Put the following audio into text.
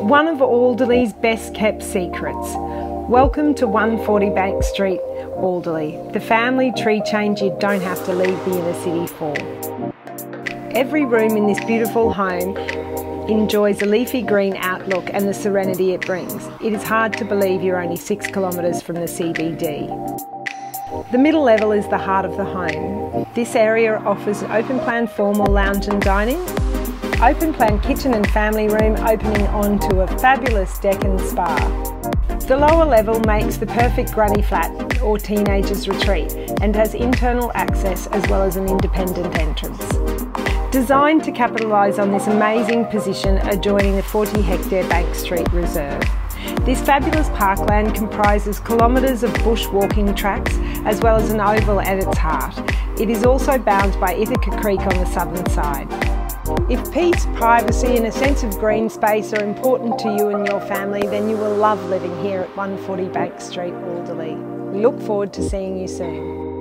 One of Alderley's best kept secrets. Welcome to 140 Bank Street, Alderley, the family tree change you don't have to leave the inner city for. Every room in this beautiful home enjoys a leafy green outlook and the serenity it brings. It is hard to believe you're only 6 kilometres from the CBD. The middle level is the heart of the home. This area offers open plan formal lounge and dining, open plan kitchen and family room opening onto a fabulous deck and spa. The lower level makes the perfect granny flat or teenager's retreat and has internal access as well as an independent entrance. Designed to capitalise on this amazing position adjoining the 40-hectare Bank Street Reserve. This fabulous parkland comprises kilometres of bush walking tracks as well as an oval at its heart. It is also bounded by Ithaca Creek on the southern side. If peace, privacy and a sense of green space are important to you and your family, then you will love living here at 140 Bank Street, Alderley. We look forward to seeing you soon.